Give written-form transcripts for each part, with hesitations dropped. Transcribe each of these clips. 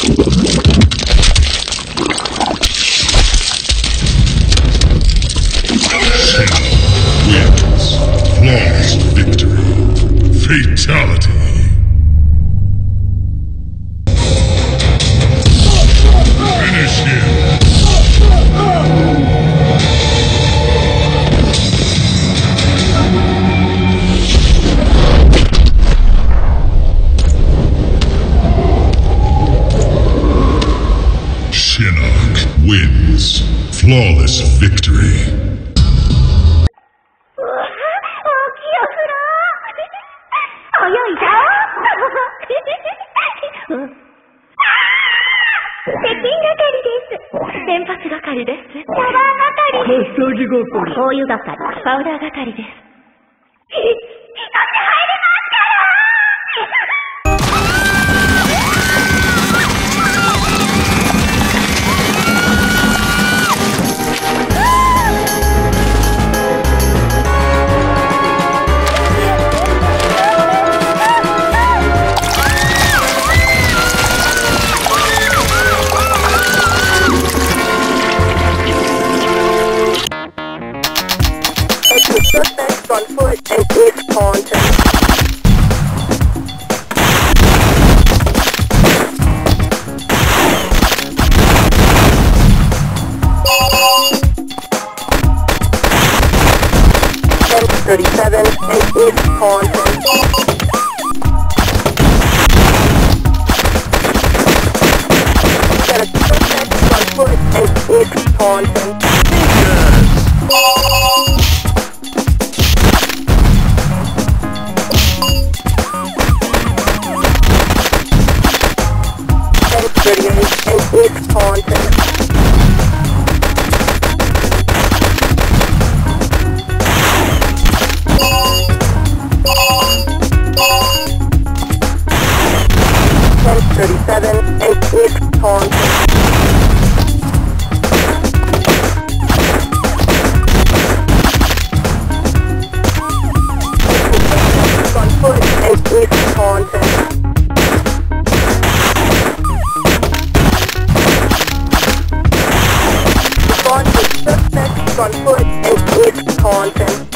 Flawless victory. Fatality. Finish him. Shinnok wins. Flawless victory. Suspects on foot and is taunted. 37 and is taunted. Got a suspect on foot and is taunted. 38 and is taunted. 37 and is taunted. on foot and is taunted. 1 on foot and is taunted.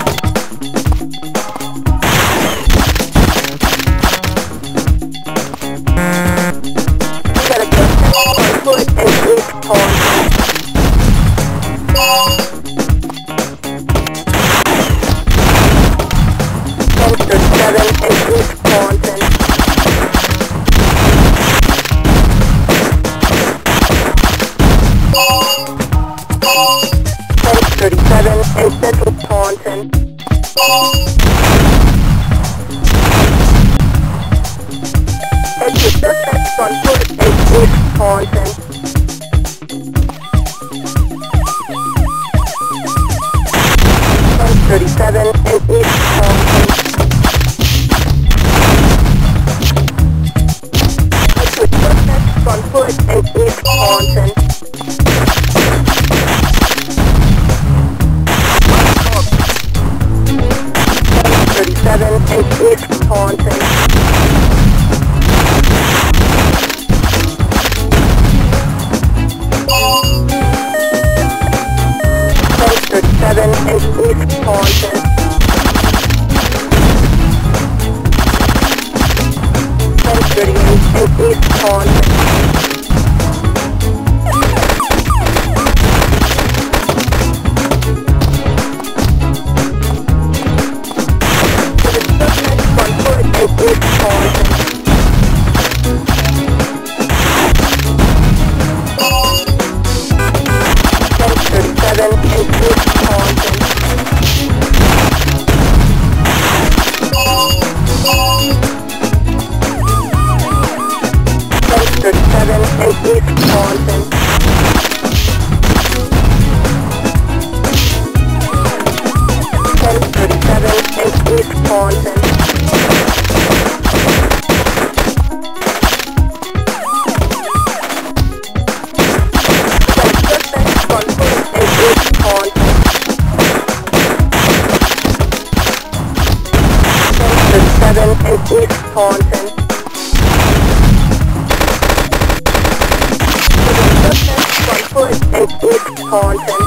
37 and Central Taunton. 36 on foot and East Taunton. 37 and East Taunton. 36 on foot and East Taunton. 37 and East Taunton. 37 and East Taunton. 38 and East Taunton. 37 and East Taunton. 37 and East Taunton. 37 and East Taunton. and East Taunton.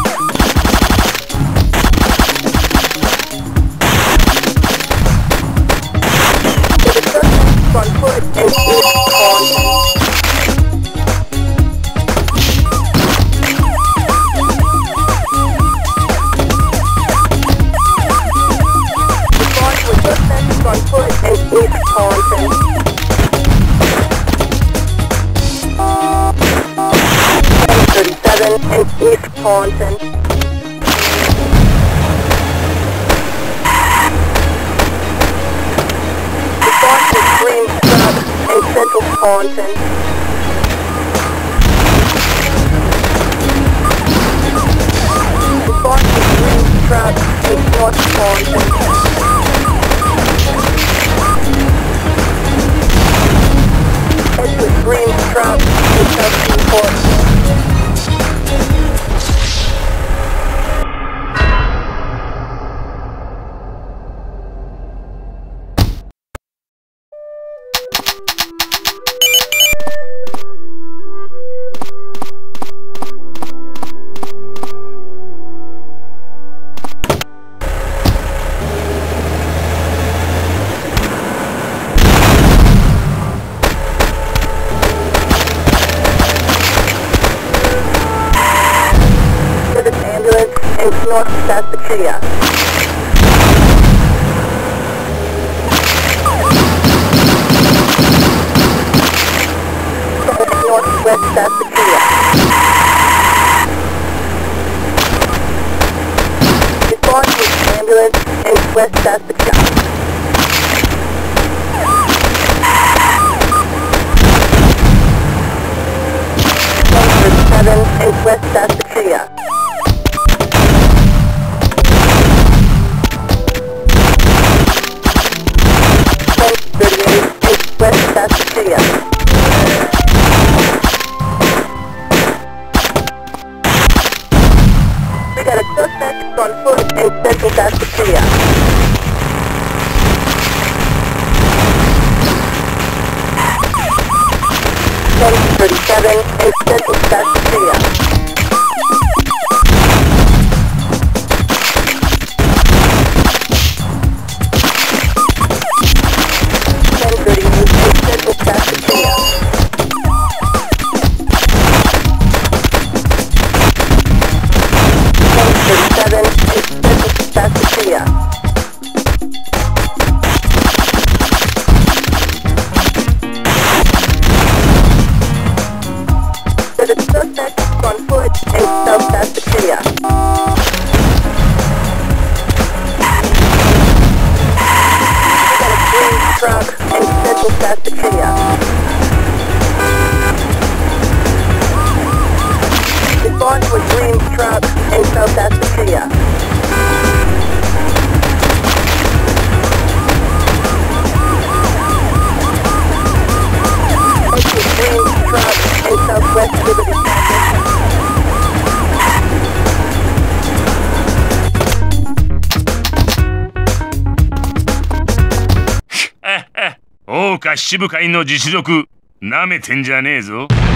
The suspects on foot and East Taunton. Suspects on foot and East Taunton. 37 and East Taunton. Response to Green Truck and Central Taunton. Response to Green Truck and North Taunton. With Green Truck in South Newport. In North Saskatchewan. Northwest Saskatchewan. Response with ambulance in West Saskatchewan. 137 in West Saskatchewan. 38 in West Saskatchewan. We got a suspect on foot in Central Saskatchewan. 37 in Central Saskatchewan. 七部会の実力なめてんじゃねえぞ。